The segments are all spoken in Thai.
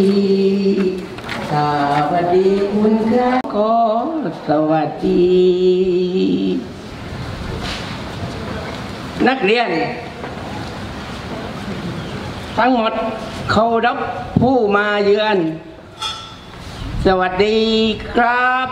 สวัสดีคุณครับก็สวัสดีนักเรียนทั้งหมดเคารพผู้มาเยือนสวัสดีครับ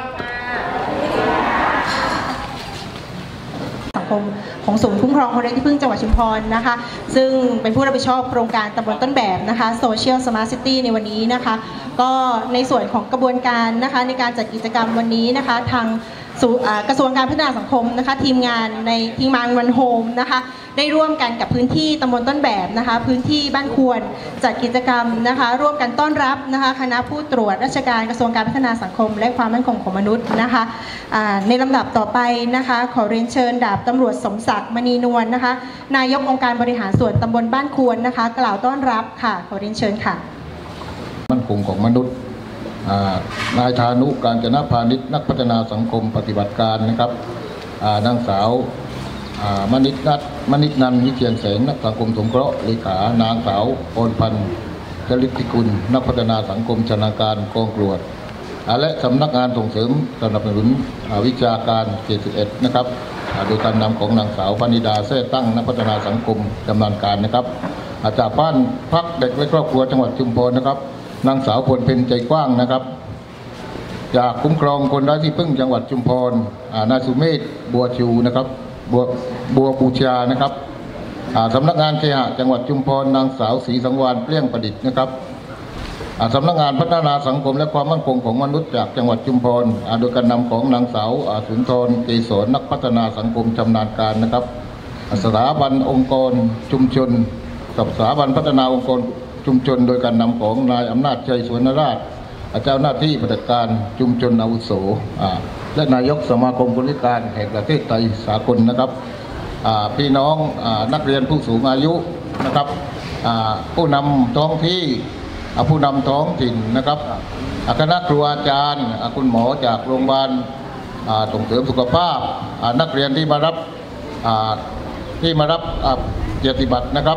สังคมของศูนย์คุ้มครองคนไร้ที่พึ่งจังหวัดชุมพรนะคะซึ่งเป็นผู้รับผิดชอบโครงการตำบลต้นแบบนะคะ Social Smart City ในวันนี้นะคะก็ในส่วนของกระบวนการนะคะในการจัดกิจกรรมวันนี้นะคะทางกระทรวงการพัฒนาสังคมนะคะทีมงานวันโฮมนะคะได้ร่วมกันกับพื้นที่ตำบลต้นแบบนะคะพื้นที่บ้านควรจัดกิจกรรมนะคะร่วมกันต้อนรับนะคะคณะผู้ตรวจราชการกระทรวงการพัฒนาสังคมและความมั่นคงของมนุษย์นะคะในลำดับต่อไปนะคะขอเรียนเชิญดาบตำรวจสมศักดิ์มณีนวลนะคะนายกองค์การบริหารส่วนตำบลบ้านควรนะคะกล่าวต้อนรับค่ะขอเรียนเชิญค่ะมั่นคงของมนุษย์นายธานุการจนะพาณิชย์นักพัฒนาสังคมปฏิบัติการนะครับนางสาวมณิตนันวิเชียรแสงนักสังคมสงเคราะห์เลขานางสาวพรพันธ์จริติกุลนักพัฒนาสังคมชนาการกองตรวจและสำนักงานส่งเสริมสนับสนุนวิชาการเขต11นะครับโดยการนำของนางสาวพนิดาแท้ตั้งนักพัฒนาสังคมดำเนินการนะครับจากบ้านพักเด็กและครอบครัวจังหวัดชุมพรนะครับนางสาวพลเพ็ญใจกว้างนะครับจากคุ้มครองคนไร้ที่พึ่งจังหวัดชุมพรนายสุเมธบัวชูนะครับบัวปูชานะครับสำนักงานเคหะจังหวัดชุมพรนางสาวศรีสังวาลเปรี้ยงประดิษฐ์นะครับสำนักงานพัฒนาสังคมและความมั่นคงของมนุษย์จากจังหวัดชุมพรโดยการนำของนางสาวสุนทรเกษรนักพัฒนาสังคมชำนาญการนะครับสถาบันองค์กรชุมชนกับสถาบันพัฒนาองค์กรชุมชนโดยการนำของนายอำนาจชัยสวนราชเจ้าหน้าที่ปฏิบัติการชุมชนอาวุโสและนายกสมาคมคนพิการแห่งประเทศไทยสากลนะครับพี่น้องนักเรียนผู้สูงอายุนะครับผู้นำท้องที่ผู้นำท้องถิ่นนะครับคณะครูอาจารย์คุณหมอจากโรงพยาบาลส่งเสริมสุขภาพนักเรียนที่มารับเกียรติบัตรนะครับ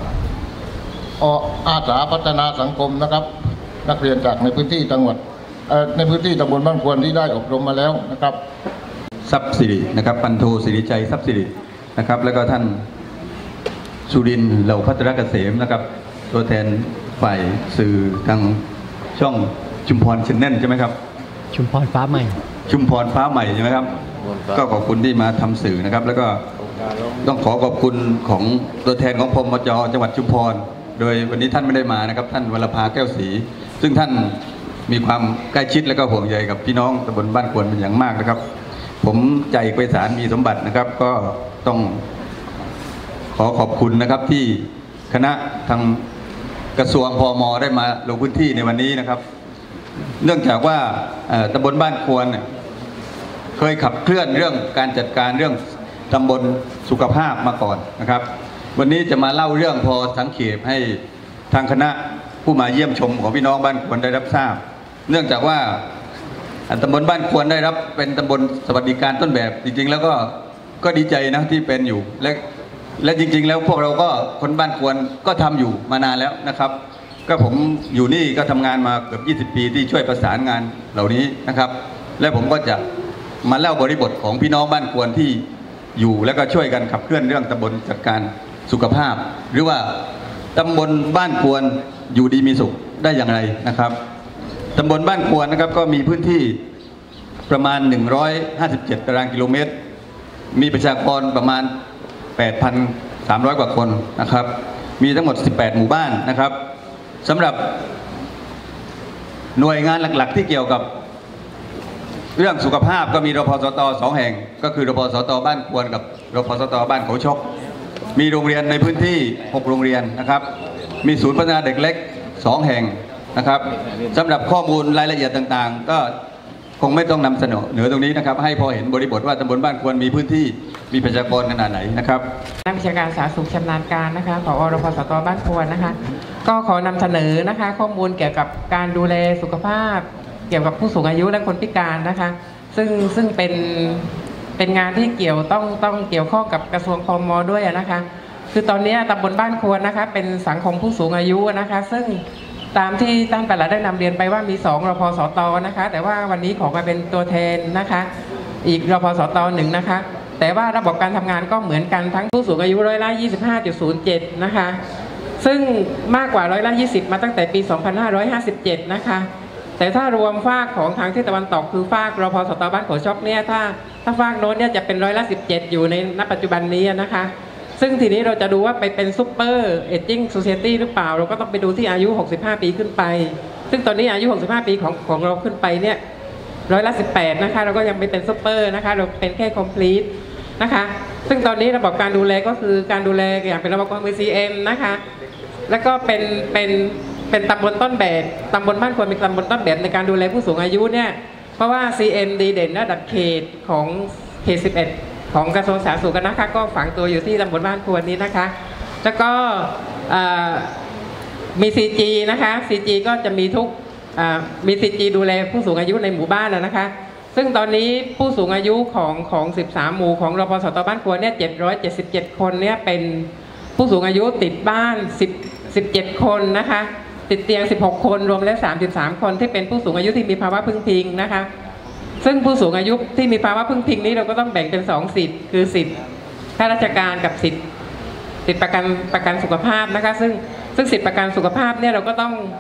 อาสาพัฒนาสังคมนะครับนักเรียนจากในพื้นที่จังหวัดในพื้นที่ตำบลบ้านควรที่ได้อบรมมาแล้วนะครับทรัพย์สิรินะครับพันโทสิริชัยทรัพย์สิรินะครับแล้วก็ท่านสุรินทร์เหล่าพัฒนเกษมนะครับตัวแทนฝ่ายสื่อทางช่องชุมพรชแนลใช่ไหมครับชุมพรฟ้าใหม่ชุมพรฟ้าใหม่ใช่ไหมครับก็ขอบคุณที่มาทำสื่อนะครับแล้วก็ต้องขอบคุณของตัวแทนของพมจ.จังหวัดชุมพรโดยวันนี้ท่านไม่ได้มานะครับท่านวรภาแก้วศรีซึ่งท่านมีความใกล้ชิดและก็ห่วงใยกับพี่น้องตำบลบ้านควรเป็นอย่างมากนะครับผมใจไพศาลมีสมบัตินะครับก็ต้องขอบคุณนะครับที่คณะทางกระทรวงพม.ได้มาลงพื้นที่ในวันนี้นะครับเนื่องจากว่าตำบลบ้านควรเคยขับเคลื่อนเรื่องการจัดการเรื่องตำบลสุขภาพมาก่อนนะครับวันนี้จะมาเล่าเรื่องพอสังเขปให้ทางคณะผู้มาเยี่ยมชมของพี่น้องบ้านควรได้รับทราบเนื่องจากว่าตำบลบ้านควรได้รับเป็นตำบลสวัสดิการต้นแบบจริงๆแล้วก็ดีใจนะที่เป็นอยู่และจริงๆแล้วพวกเราก็คนบ้านควรก็ทำอยู่มานานแล้วนะครับก็ผมอยู่นี่ก็ทำงานมาเกือบ20 ปีที่ช่วยประสานงานเหล่านี้นะครับและผมก็จะมาเล่าบริบทของพี่น้องบ้านควรที่อยู่แล้วก็ช่วยกันขับเคลื่อนเรื่องตำบลจัดการสุขภาพหรือว่าตำบลบ้านควรอยู่ดีมีสุขได้อย่างไรนะครับตำบลบ้านควรนะครับก็มีพื้นที่ประมาณ157 ตารางกิโลเมตรมีประชากรประมาณ 8,300 กว่าคนนะครับมีทั้งหมด18 หมู่บ้านนะครับสำหรับหน่วยงานหลักๆที่เกี่ยวกับเรื่องสุขภาพก็มีรพสต2 แห่งก็คือรพสตบ้านควรกับรพสตบ้านเขาชกมีโรงเรียนในพื้นที่6 โรงเรียนนะครับมีศูนย์พัฒนาเด็กเล็ก2 แห่งนะครับสำหรับข้อมูลรายละเอียดต่างๆก็คงไม่ต้องนำเสนอตรงนี้นะครับให้พอเห็นบริบทว่าตำบลบ้านควรมีพื้นที่มีประชากรขนาดไหนนะครับนักวิชาการสาธารณสุขชำนาญการนะคะผอ.รพสตบ้านควรนะคะก็ขอนำเสนอนะคะข้อมูลเกี่ยวกับการดูแลสุขภาพเกี่ยวกับผู้สูงอายุและคนพิการนะคะซึ่งเป็นงานที่ต้องเกี่ยวข้องกับกระทรวงพม.ด้วยนะคะคือตอนนี้ตำบลบ้านควรนะคะเป็นสังคมผู้สูงอายุนะคะซึ่งตามที่ท่านปลัดได้นำเรียนไปว่ามี2 รพสตนะคะแต่ว่าวันนี้ขอมาเป็นตัวแทนนะคะอีกรพสต1นะคะแต่ว่าระบบการทำงานก็เหมือนกันทั้งผู้สูงอายุ25.07%นะคะซึ่งมากกว่า20%มาตั้งแต่ปี 2557 นะคะแต่ถ้ารวมฝากของทางทิศตะวันตกคือฝากรพสตบ้านโขชกเนี่ยถ้าฝากโน้นเนี่ยจะเป็น17%อยู่ในณปัจจุบันนี้นะคะซึ่งทีนี้เราจะดูว่าไปเป็นซุปเปอร์เอจจิ้งโซเซตี้หรือเปล่าเราก็ต้องไปดูที่อายุ65 ปีขึ้นไปซึ่งตอนนี้อายุ 65 ปีของเราขึ้นไปเนี่ย18%นะคะเราก็ยังไม่เป็นซุปเปอร์นะคะเราเป็นแค่คอมพลีทนะคะซึ่งตอนนี้ระบบการดูแลก็คือการดูแลอย่างเป็นระบบของ CM นะคะแล้วก็เป็นตำบลต้นแบบตำบลบ้านควรเป็นตำบลต้นแบบในการดูแลผู้สูงอายุเนี่ยเพราะว่า CM ดีเด่นระดับเขตของเขต11ของกระทรวงสาธารณสุขนะคะก็ฝังตัวอยู่ที่ตำบลบ้านควรนี้นะคะแล้วก็มี CG นะคะ CG ก็จะมีทุกมี CG ดูแลผู้สูงอายุในหมู่บ้านนะคะซึ่งตอนนี้ผู้สูงอายุของ13 หมู่ของรพสตบ้านควรเนี่ย777 คนเนี่ยเป็นผู้สูงอายุติดบ้าน17 คนนะคะติดเตียง16 คนรวมแล้ว33 คนที่เป็นผู้สูงอายุที่มีภาวะพึ่งพิงนะคะซึ่งผู้สูงอายุที่มีภาวะพึ่งพิงนี้เราก็ต้องแบ่งเป็น2 สิทธิ์คือสิทธิ์ข้าราชการกับสิทธิ์ประกันสุขภาพนะคะซึ่งสิทธิประกันสุขภาพเนี่ยเราก็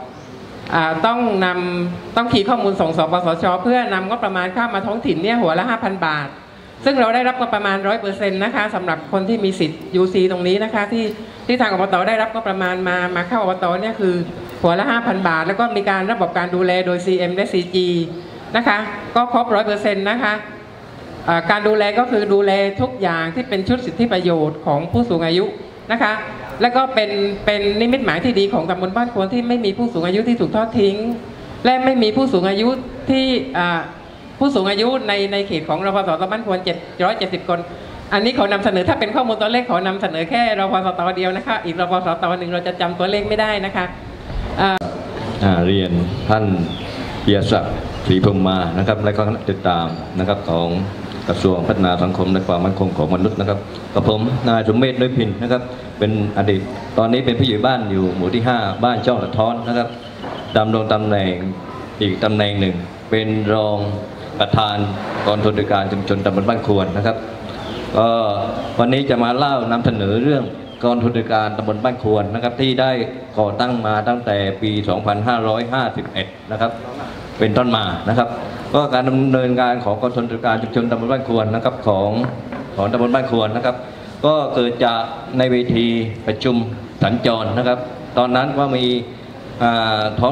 ต้องคีย์ข้อมูลส่งสปสช.เพื่อนำงบประมาณเข้ามาท้องถิ่นเนี่ยหัวละ 5,000 บาทซึ่งเราได้รับงบประมาณ 100% นะคะสำหรับคนที่มีสิทธิ์ UC ตรงนี้นะคะที่ทางอบต.ได้รับงบประมาณมาเข้าอบต.เนี่ยคือหัวละ 5,000 บาทแล้วก็มีการระบบการดูแลโดย CM และ CG นะคะก็ครบ 100% นะคะการดูแลก็คือดูแลทุกอย่างที่เป็นชุดสิทธิประโยชน์ของผู้สูงอายุนะคะแล้วก็เป็นนิมิตหมายที่ดีของตำบลบ้านควรที่ไม่มีผู้สูงอายุที่ถูกทอดทิ้งและไม่มีผู้สูงอายุที่ผู้สูงอายุในเขตของรพสตบ้านควร770 คนอันนี้ขอนำเสนอถ้าเป็นข้อมูลตัวเลขขอนำเสนอแค่รพสตเดียวนะคะอีกรพสตหนึ่งเราจะจำตัวเลขไม่ได้นะคะเรียนท่านเปียศักดิ์ศรีพรหมานะครับและก็คณะติดตามนะครับของกระทรวงพัฒนาสังคมและความมั่นคงของมนุษย์นะครับกับผมนายสมเมธน้อยพินนะครับเป็นอดีตตอนนี้เป็นผู้ใหญ่บ้านอยู่หมู่ที่5บ้านช่องสะท้อนนะครับดำรงตำแหน่งอีกตำแหน่งหนึ่งเป็นรองประธานกองทุนบริการชุมชนตำบลบ้านควรนะครับก็วันนี้จะมาเล่านำเสนอเรื่องกองทุนบริการตำบลบ้านควรนะครับที่ได้ก่อตั้งมาตั้งแต่ปี 2551 นะครับเป็นต้นมานะครับก็การดำเนินงานของกองทุนบริการชุมชนตำบลบ้านควรนะครับของตำบลบ้านควรนะครับก็เกิดจากในเวทีประชุมสัญจรนะครับตอนนั้นว่ามีท้อง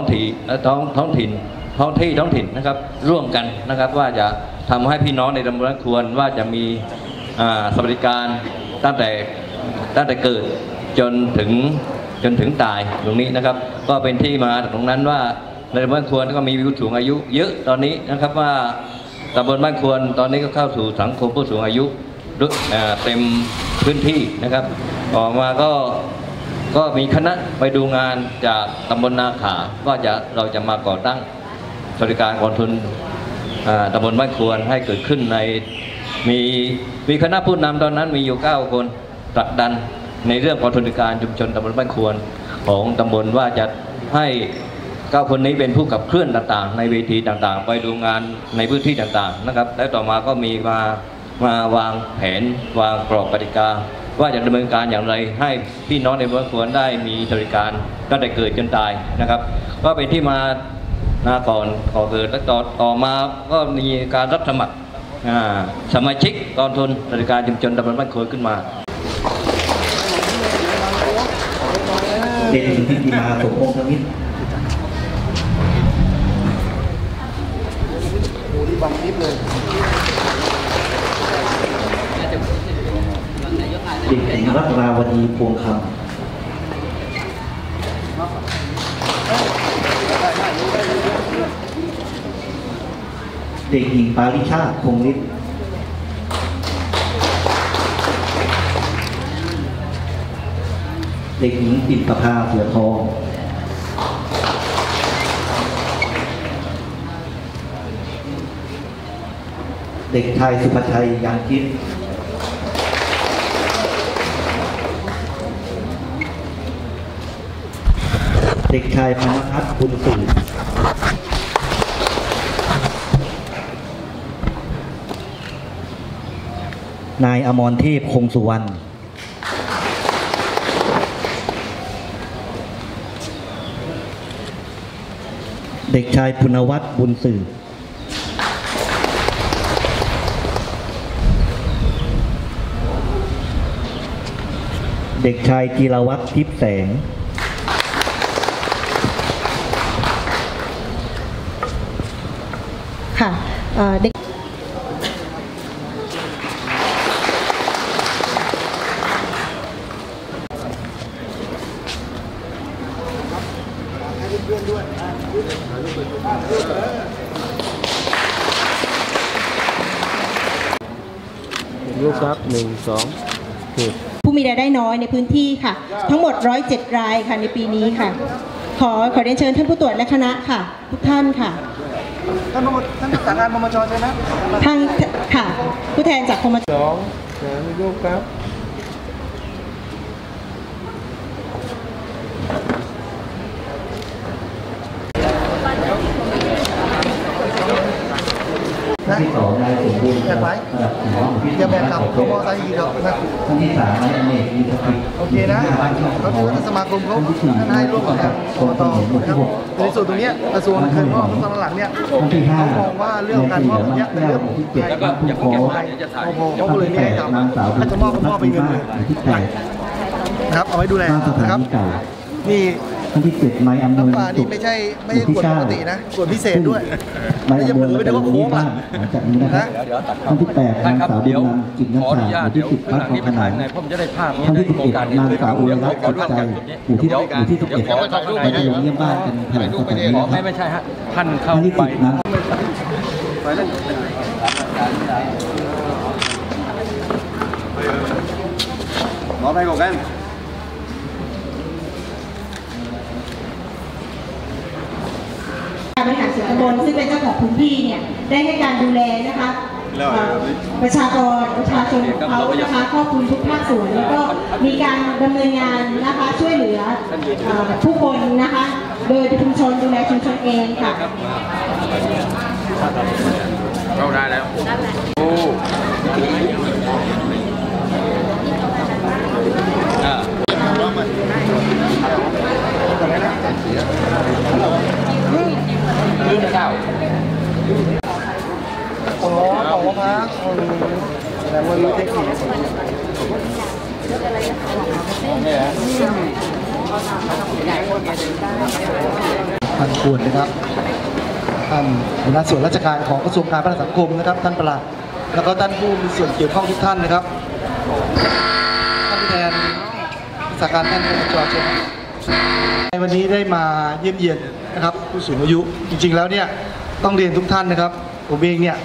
ถิ่นนะครับร่วมกันนะครับว่าจะทำให้พี่น้องในตำบลบ้านควรว่าจะมีสวัสดิการตั้งแต่เกิดจนถึงตายตรงนี้นะครับก็เป็นที่มาตรงนั้นว่าในตำบลบ้านควรก็มีผู้สูงอายุเยอะตอนนี้นะครับว่าตำบลบ้านควรตอนนี้ก็เข้าสู่สังคมผู้สูงอายุเต็มพื้นที่นะครับต่อมาก็มีคณะไปดูงานจากตำบลนาขาว่าเราจะมาก่อตั้งสวัสดิการกองทุนตำบลบ้านควรให้เกิดขึ้นในมีคณะผู้นำตอนนั้นมีอยู่9 คนผลักดันในเรื่องกองทุนบริการชุมชนตำบลบ้านควรของตำบลว่าจะให้9 คนนี้เป็นผู้ขับเคลื่อนต่างๆในเวทีต่างๆไปดูงานในพื้นที่ต่างๆนะครับและต่อมาก็มีมาวางแผนวางกรอบกติกาว่าจะดำเนินการอย่างไรให้พี่น้องในบ้านควรได้มีสวัสดิการตั้งแต่เกิดจนตายนะครับก็เป็นที่มาก่อนเกิดและต่อมาก็มีการรับสมัครสมาชิกกองทุนสวัสดิการชุมชนตำบลบ้านควรขึ้นมาเป็นพิธีมาสมพงษ์ทมิตรเด็กหญิงรัตนาวดีพวงคำเด็กหญิงปาริชาติคงฤทธิ์เด็กหญิงปิ่นประภาเสือทองเด็กชายสุภชัยยางคิดเเด็กชายพนพัฒน์บุญสื่อนายอมรเทพคงสุวรรณเด็กชายปุณวัฒน์บุญสื่อเด็กชายจิรวัฒน์ทิพย์แสงค่ะเด็กรูปครับ1 2 ผู้มีรายได้น้อยในพื้นที่ค่ะ ทั้งหมด107 รายค่ะในปีนี้ค่ะ ขอเรียนเชิญท่านผู้ตรวจและคณะค่ะ ทุกท่านค่ะท่านประสานงานมมจใช่ไหมทางค่ะผู้แทนจากมมจรูปครับท่านที่2นายสมบูรณ์ระดับหมอพิธีกรรมของมอไซค์ครับท่านที่3นายอเนกมีสติโอเคนะเขาถือว่าสมาคมเขาท่านให้ร่วมกับกรกตนะครับในส่วนตรงนี้กระทรวงเคยมอบตอนหลังเนี่ยเขามองว่าเรื่องการมอบตรงนี้เป็นเรื่องที่เก็บแล้วก็อย่าเก็บไว้เขาก็เลยไม่ให้ทำถ้าจะมอบก็มอบไปเงินเลยนะครับเอาไว้ดูแลนะครับนี่ท่านที่7นายอำนวยน้ำปลานี่ไม่ใช่ขวดปกตินะขวดพิเศษด้วยไม่จะเผลอไปได้ว่าโค้งหลังจากนี้นะครับท่านที่8นางสาวบุญนำจิตน้ำชาหมู่ที่10บ้านของขนานท่านที่11นางสาวอุไรรัตน์จิตใจหมู่ที่11ไปลงเยี่ยมบ้านกันแถลงต่อจากนี้นะครับไม่ใช่ฮะท่านเข้าไปหมอไปก่อนกันบริหารส่วนตำบลซึ่งเป็นเจ้าของพื้นที่เนี่ยได้ให้การดูแลนะคะประชาชนของเขานะคะครอบคลุมทุกภาคส่วนแล้วก็มีการดำเนินงานนะคะช่วยเหลือผู้คนนะคะโดยชุมชนดูแลชุมชนเองค่ะเราได้แล้วโอ้ลืมเจ้าอ๋อของมะพร้าวแต่ว่ารู้เทคนิคท่านควรนะครับท่านหัวหน้าส่วนราชการของกระทรวงการพัฒนาสังคมนะครับท่านปลัดแล้วก็ท่านผู้มีส่วนเกี่ยวข้องทุกท่านนะครับท่านผู้แทนราชการท่านมจ.เชิญในวันนี้ได้มาเยี่ยมเยียนนะครับผู้สูงอายุจริงๆแล้วเนี่ยต้องเรียนทุกท่านนะครับผมเองเนี่ย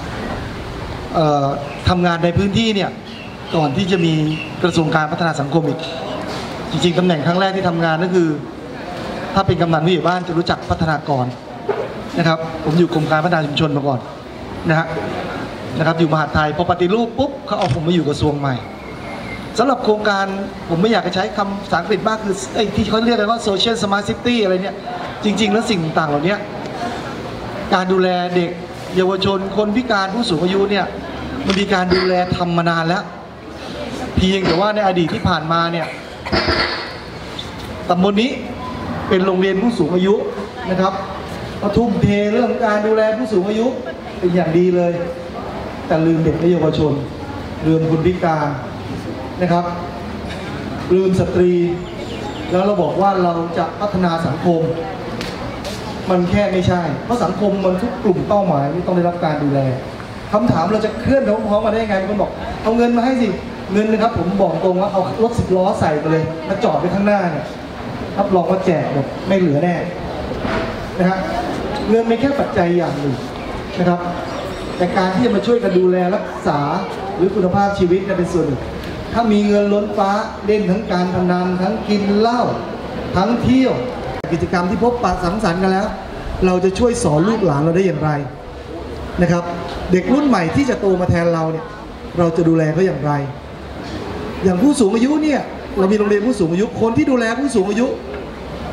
ทำงานในพื้นที่เนี่ยก่อนที่จะมีกระทรวงการพัฒนาสังคมอีกจริงๆตำแหน่งครั้งแรกที่ทำงานก็คือถ้าเป็นกำนันผู้ใหญ่บ้านจะรู้จักพัฒนากรนะครับผมอยู่กรมการพัฒนาชุมชนมาก่อนนะครับอยู่มหาดไทยพอปฏิรูปปุ๊บเขาเอาผมมาอยู่กระทรวงใหม่สำหรับโครงการผมไม่อยากจะใช้คำภาษาอังกฤษมากคือไอ้ที่เขาเรียกกันว่า Social Smart City อะไรเนี่ยจริงๆแล้วสิ่งต่างๆเหล่านี้การดูแลเด็กเยาวชนคนพิการผู้สูงอายุเนี่ยมันมีการดูแลทำมานานแล้วเพียงแต่ว่าในอดีตที่ผ่านมาเนี่ยตำบลนี้เป็นโรงเรียนผู้สูงอายุนะครับทุ่มเทเรื่องการดูแลผู้สูงอายุเป็นอย่างดีเลยแต่ลืมเด็กและเยาวชนลืมคนพิการนะครับลืมสตรีแล้วเราบอกว่าเราจะพัฒนาสังคมมันแค่ไม่ใช่เพราะสังคมมันทุกกลุ่มเป้าหมายที่ต้องได้รับการดูแลคำถามเราจะเคลื่อนพร้อมมาได้ยังไงบางคนบอกเอาเงินมาให้สิเงินนะครับผมบอกตรงว่าเอารถ10 ล้อใส่ไปเลยมาจอดไว้ข้างหน้าเนี่ยรับรองว่าแจกแบบไม่เหลือแน่นะฮะเงินไม่แค่ปัจจัยอย่างหนึ่งนะครับแต่การที่จะมาช่วยกันดูแลรักษาหรือคุณภาพชีวิตเป็นส่วนหนึ่งถ้ามีเงินล้นฟ้าเล่นทั้งการพนันทั้งกินเหล้าทั้งเที่ยวกิจกรรมที่พบปะสังสรรค์กันแล้วเราจะช่วยสอนลูกหลานเราได้อย่างไรนะครับเด็กรุ่นใหม่ที่จะโตมาแทนเราเนี่ยเราจะดูแลเขาอย่างไรอย่างผู้สูงอายุเนี่ยเรามีโรงเรียนผู้สูงอายุคนที่ดูแลผู้สูงอายุ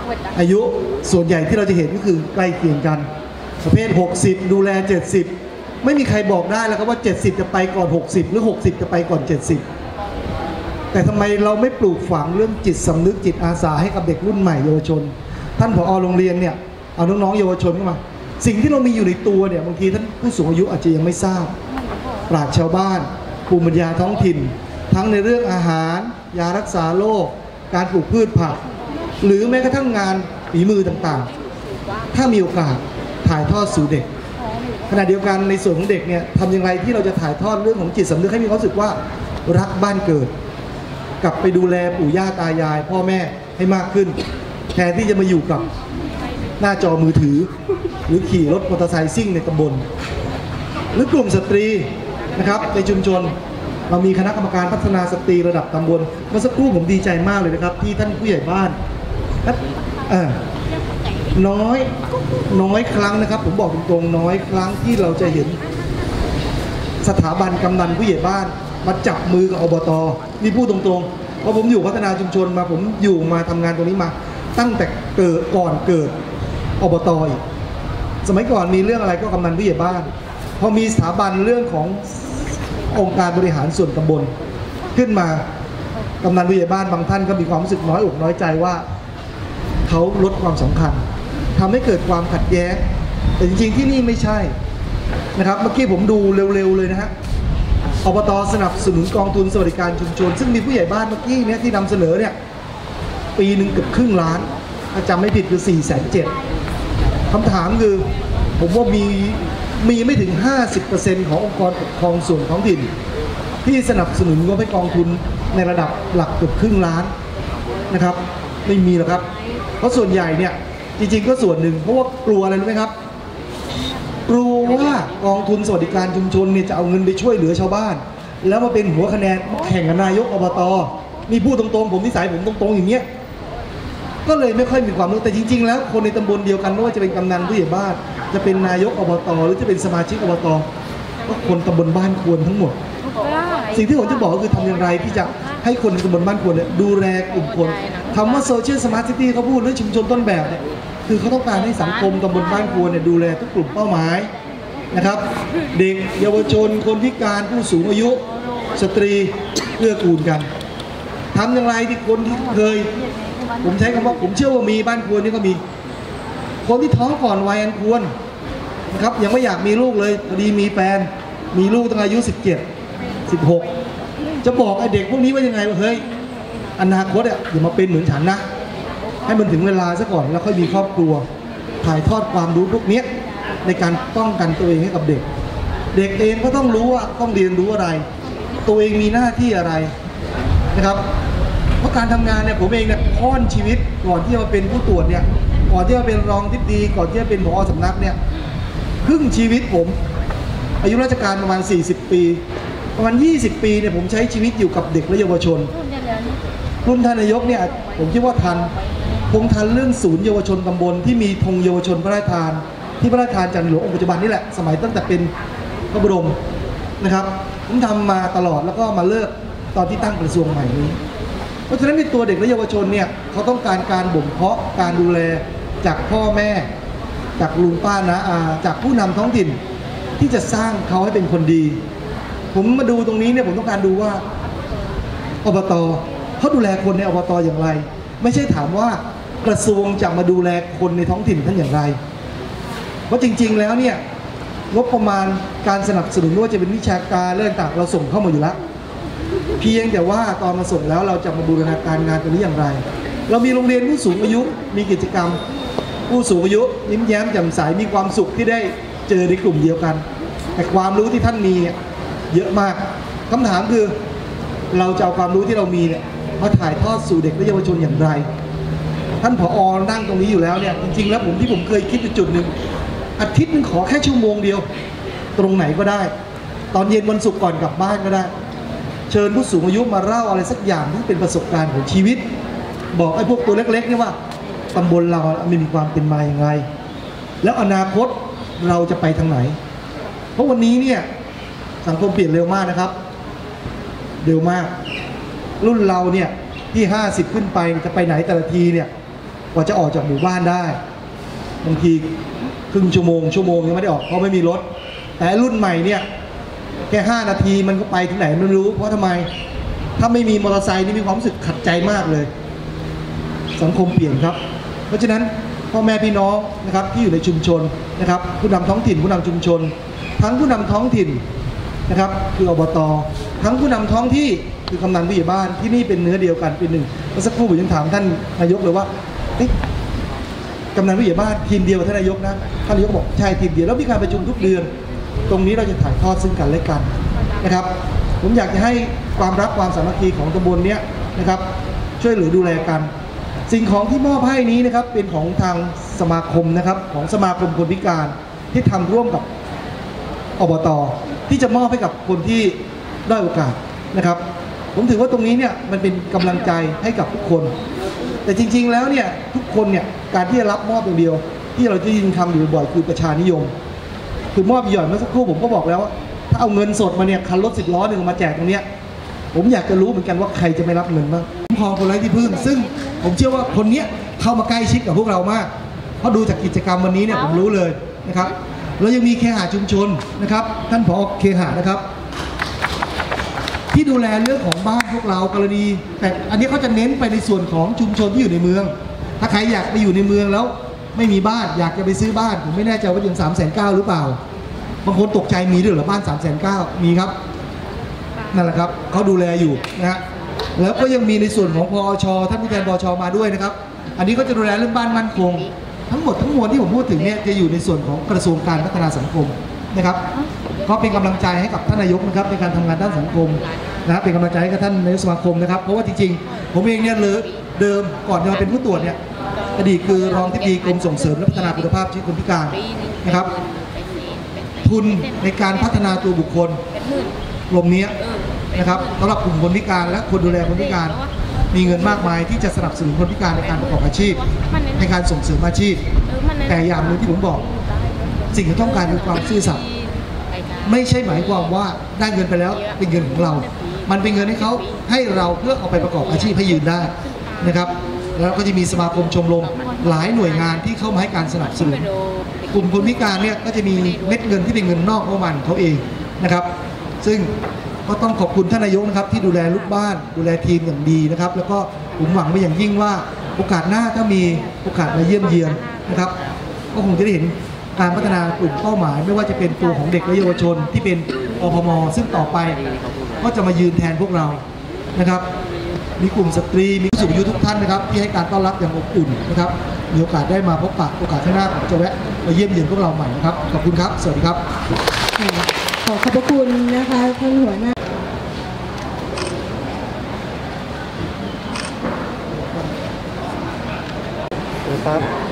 อายุส่วนใหญ่ที่เราจะเห็นก็คือใกล้เคียงกันประเภท60ดูแล70ไม่มีใครบอกได้แล้วครับว่า70จะไปก่อน60หรือ60จะไปก่อน70แต่ทำไมเราไม่ปลูกฝังเรื่องจิตสำนึกจิตอาสาให้กับเด็กรุ่นใหม่เยาวชนท่านผอ.โรงเรียนเนี่ยเอาน้องๆเยาวชนเข้ามาสิ่งที่เรามีอยู่ในตัวเนี่ยบางทีท่านผู้สูงอายุอาจจะยังไม่ทราบปราชญ์ชาวบ้านภูมิปัญญาท้องถิ่นทั้งในเรื่องอาหารยารักษาโรคการปลูกพืชผักหรือแม้กระทั่งงานฝีมือต่างๆถ้ามีโอกาสถ่ายทอดสู่เด็กขณะเดียวกันในส่วนของเด็กเนี่ยทำอย่างไรที่เราจะถ่ายทอดเรื่องของจิตสำนึกให้มีความรู้สึกว่ารักบ้านเกิดกลับไปดูแลปู่ย่าตายายพ่อแม่ให้มากขึ้นแทนที่จะมาอยู่กับหน้าจอมือถือหรือขี่รถมอเตอร์ไซค์ซิ่งในตำบลหรือกลุ่มสตรีนะครับในชุมชนเรามีคณะกรรมการพัฒนาสตรีระดับตำบลเมื่อสักครู่ผมดีใจมากเลยนะครับที่ท่านผู้ใหญ่บ้านน้อยครั้งนะครับผมบอกตรงๆน้อยครั้งที่เราจะเห็นสถาบันกำนันผู้ใหญ่บ้านมาจับมือกับอบต.นี่พูดตรงๆเพราะผมอยู่พัฒนาชุมชนมาผมอยู่มาทำงานตรงนี้มาตั้งแต่ก่อนเกิดอบต.อีกสมัยก่อนมีเรื่องอะไรก็กำนันผู้ใหญ่บ้านพอมีสถาบันเรื่องขององค์การบริหารส่วนตำบลขึ้นมากำนันผู้ใหญ่บ้านบางท่านก็มีความรู้สึกน้อยอกน้อยใจว่าเขาลดความสำคัญทำให้เกิดความขัดแย้งแต่จริงๆที่นี่ไม่ใช่นะครับเมื่อกี้ผมดูเร็วๆเลยนะฮะอบต.สนับสนุนกองทุนสวัสดิการชุมชนซึ่งมีผู้ใหญ่บ้านเมื่อกี้เนี่ยที่นำเสนอเนี่ยปีหนึ่งเกือบครึ่งล้านถ้าจำไม่ผิดคือ470,000คำถามคือผมว่ามีไม่ถึง 50% ขององค์กรปกครองส่วนท้องถิ่นที่สนับสนุนงบให้กองทุนในระดับหลักเกือบครึ่งล้านนะครับไม่มีหรอกครับเพราะส่วนใหญ่เนี่ยจริงๆก็ส่วนหนึ่งเพราะว่ากลัวอะไรรู้ไหมครับกลัวว่ากองทุนสวัสดิการชุมชนเนี่ยจะเอาเงินไปช่วยเหลือชาวบ้านแล้วมาเป็นหัวคะแนนแข่งกับนายกอบต.นี่พูดตรงๆผมนิสัยผมตรงๆอย่างเงี้ยก็เลยไม่ค่อยมีความรู้แต่จริงๆแล้วคนในตำบลเดียวกันไม่ว่าจะเป็นกำนันผู้ใหญ่บ้านจะเป็นนายกอบต.หรือจะเป็นสมาชิกอบต.ก็คนตำบลบ้านควรทั้งหมดสิ่งที่ผมจะบอกก็คือทำอย่างไรที่จะให้คนในตำบลบ้านควรเนี่ยดูแลกลุ่มคนคำว่าโซเชียลสมาร์ทซิตี้เขาพูดเรื่องชุมชนต้นแบบเนี่ยคือเขาต้องการให้สังคมตำบลบ้านควรเนี่ยดูแลทุกกลุ่มเป้าหมายนะครับเด็กเยาวชนคนพิการผู้สูงอายุสตรีเพื่อกูลกันทำอย่างไรที่คนที่เคยผมใช้คำว่าผมเชื่อว่ามีบ้านควรนี่ก็มีคนที่ท้องก่อนวัยอันควรนะครับยังไม่อยากมีลูกเลยพอดีมีแฟนมีลูกตั้งอายุ17 16จะบอกไอ้เด็กพวกนี้ว่ายังไงว่าเฮ้ยอนาคตอ่ะอย่ามาเป็นเหมือนฉันนะให้มันถึงเวลาซะก่อนแล้วค่อยมีครอบครัวถ่ายทอดความรู้พวกนี้ในการป้องกันตัวเองให้กับเด็กเด็กเองก็ต้องรู้ว่าต้องเรียนรู้อะไรตัวเองมีหน้าที่อะไรนะครับเพราะการทำงานเนี่ยผมเองเนี่ยค่อนชีวิตก่อนที่จะเป็นผู้ตรวจเนี่ยก่อนที่จะเป็นรองทิบดีก่อนที่จะเป็นผอ.สำนักเนี่ยครึ่งชีวิตผมอายุราชการประมาณ40 ปีประมาณ20 ปีเนี่ยผมใช้ชีวิตอยู่กับเด็กและเยาวชนรุ่นท่านนายกเนี่ยผมคิดว่าทันเรื่องศูนย์เยาวชนตำบลที่มีธงเยาวชนพระราชทานที่พระราชทานจากในหลวงองค์ปัจจุบันนี่แหละสมัยตั้งแต่เป็นพระบรมนะครับผมทำมาตลอดแล้วก็มาเลิกตอนที่ตั้งกระทรวงใหม่นี้เพราะฉะนั้นในตัวเด็กและเยาวชนเนี่ยเขาต้องการการบ่มเพาะการดูแลจากพ่อแม่จากลุงป้าน้าอาจากผู้นำท้องถิ่นที่จะสร้างเขาให้เป็นคนดีผมมาดูตรงนี้เนี่ยผมต้องการดูว่าอบต.เขาดูแลคนในอบต.อย่างไรไม่ใช่ถามว่ากระทรวงจะมาดูแลคนในท้องถิ่นท่านอย่างไรเพราะจริงๆแล้วเนี่ยงบประมาณการสนับสนุนไม่ว่าจะเป็นวิชาการเรื่องต่างเราส่งเข้ามาอยู่แล้วเพียงแต่ว่าตอนมาส่งแล้วเราจะมาบูรณาการงานตัวนี้อย่างไรเรามีโรงเรียนผู้สูงอายุมีกิจกรรมผู้สูงอายุยิ้มแย้มแจ่มใสมีความสุขที่ได้เจอในกลุ่มเดียวกันแต่ความรู้ที่ท่านมีเยอะมากคำถามคือเราจะเอาความรู้ที่เรามีเนี่ยมาถ่ายทอดสู่เด็กและเยาวชนอย่างไรท่านผอ.นั่งตรงนี้อยู่แล้วเนี่ยจริงๆแล้วที่ผมเคยคิดจุดหนึ่งอาทิตย์นึงขอแค่ชั่วโมงเดียวตรงไหนก็ได้ตอนเย็นวันศุกร์ก่อนกลับบ้านก็ได้เชิญผู้สูงอายุมาเล่าอะไรสักอย่างที่เป็นประสบการณ์ของชีวิตบอกไอ้พวกตัวเล็กๆนี่ว่าตำบลเรามีความเป็นมาอย่างไรแล้วอนาคตเราจะไปทางไหนเพราะวันนี้เนี่ยสังคมเปลี่ยนเร็วมากนะครับเร็วมากรุ่นเราเนี่ยที่50ขึ้นไปจะไปไหนแต่ละทีเนี่ยกว่าจะออกจากหมู่บ้านได้บางทีครึ่งชั่วโมงยังไม่ได้ออกเพราะไม่มีรถแต่รุ่นใหม่เนี่ยแค่5 นาทีมันก็ไปถึงไหนไม่รู้เพราะทำไมถ้าไม่มีมอเตอร์ไซค์นี่มีความรู้สึกขัดใจมากเลยสังคมเปลี่ยนครับเพราะฉะนั้นพ่อแม่พี่น้องนะครับที่อยู่ในชุมชนนะครับผู้นำท้องถิ่นผู้นำชุมชนทั้งผู้นำท้องถิ่นนะครับคืออบต.ทั้งผู้นำท้องที่คือกำนันผู้ใหญ่บ้านที่นี่เป็นเนื้อเดียวกันเป็นหนึ่งเมื่อสักครู่ผมยังถามท่านนายกเลยว่ากำนันผู้ใหญ่บ้านทีมเดียวกับท่านนายกนะท่านนายกบอกใช่ทีมเดียวแล้วมีการประชุมทุกเดือนตรงนี้เราจะถ่ายทอดซึ่งกันและกันนะครับผมอยากจะให้ความรักความสามัคคีของตำบลนี้นะครับช่วยเหลือดูแลกันสิ่งของที่มอบให้นี้นะครับเป็นของทางสมาคมนะครับของสมาคมคนพิการที่ทำร่วมกับอบต.ที่จะมอบให้กับคนที่ด้อยโอกาสนะครับผมถือว่าตรงนี้เนี่ยมันเป็นกำลังใจให้กับทุกคนแต่จริงๆแล้วเนี่ยทุกคนเนี่ยการที่จะรับมอบอย่างเดียวที่เราจะยินทำอยู่บ่อยคือประชานิยมคือมอบหย่อนเมื่อสักครู่ผมก็บอกแล้วว่าถ้าเอาเงินสดมาเนี่ยคันรถ10 ล้อหนึ่งมาแจกตรงเนี้ยผมอยากจะรู้เหมือนกันว่าใครจะไม่รับเงินบ้างคุ้มครองคนไร้ที่พึ่งซึ่งผมเชื่อว่าคนนี้เข้ามาใกล้ชิดกับพวกเรามากเพราะดูจากกิจกรรมวันนี้เนี่ยผมรู้เลยนะครับแล้วยังมีเคหะชุมชนนะครับท่านผอ.เคหะนะครับที่ดูแลเรื่องของบ้านพวกเรากรณีแต่อันนี้เขาจะเน้นไปในส่วนของชุมชนที่อยู่ในเมืองถ้าใครอยากไปอยู่ในเมืองแล้วไม่มีบ้านอยากจะไปซื้อบ้านผมไม่แน่ใจว่ายัง390,000หรือเปล่าบางคนตกใจมีด้วยเหรอบ้าน390,000มีครับนั่นแหละครับเขาดูแลอยู่นะฮะแล้วก็ยังมีในส่วนของพอช.ท่านผู้แทนพอช.มาด้วยนะครับอันนี้ก็จะดูแลเรื่องบ้านมั่นคงทั้งหมดทั้งมวลที่ผมพูดถึงเนี่ยจะอยู่ในส่วนของกระทรวงการพัฒนาสังคมนะครับก็เป็นกำลังใจให้กับท่านนายกนะครับในการทำงานด้านสังคมนะครับเป็นกำลังใจให้กับท่านนายกสมาคมนะครับเพราะว่าจริงๆผมเองเนี่ยเดิมก่อนจะมาเป็นผู้ตรวจเนี่ยอดีตคือรองอธิบดีกรมส่งเสริมและพัฒนาคุณภาพชีวิตคนพิการนะครับทุนในการพัฒนาตัวบุคคลกลุ่มนี้นะครับสำหรับกลุ่มคนพิการและคนดูแลคนพิการมีเงินมากมายที่จะสนับสนุนคนพิการในการประกอบอาชีพในการส่งเสริมอาชีพแต่อย่างหนึ่งที่ผมบอกสิ่งที่ต้องการคือความซื่อสัตย์ไม่ใช่หมายความว่าได้เงินไปแล้วเป็นเงินของเรามันเป็นเงินให้เขาให้เราเพื่อเอาไปประกอบอาชีพให้ยืนได้นะครับแล้วก็จะมีสมาคมชมรมหลายหน่วยงานที่เข้ามาให้การสนับสนุนกลุ่มคนพิการเนี่ยก็จะมีเม็ดเงินที่เป็นเงินนอกงบประมาณเขาเองนะครับซึ่งก็ต้องขอบคุณท่านนายกนะครับที่ดูแลลูกบ้านดูแลทีมอย่างดีนะครับแล้วก็ผมหวังไปอย่างยิ่งว่าโอกาสหน้าถ้ามีโอกาสมาเยี่ยมเยียนนะครับก็คงจะได้เห็นการพัฒนากลุ่มเป้าหมายไม่ว่าจะเป็นตัวของเด็กและเยาวชนที่เป็นอพม.ซึ่งต่อไปก็จะมายืนแทนพวกเรานะครับมีกลุ่มสตรีมีผู้สูงอายุทุกท่านนะครับที่ให้การต้อนรับอย่างอบอุ่นนะครับมีโอกาสได้มาพบปะโอกาสข้างหน้าผมจะแวะมาเยี่ยมเยียนพวกเราใหม่นะครับขอบคุณครับสวัสดีครับขอขอบพระคุณนะคะท่านหัวหน้าครับ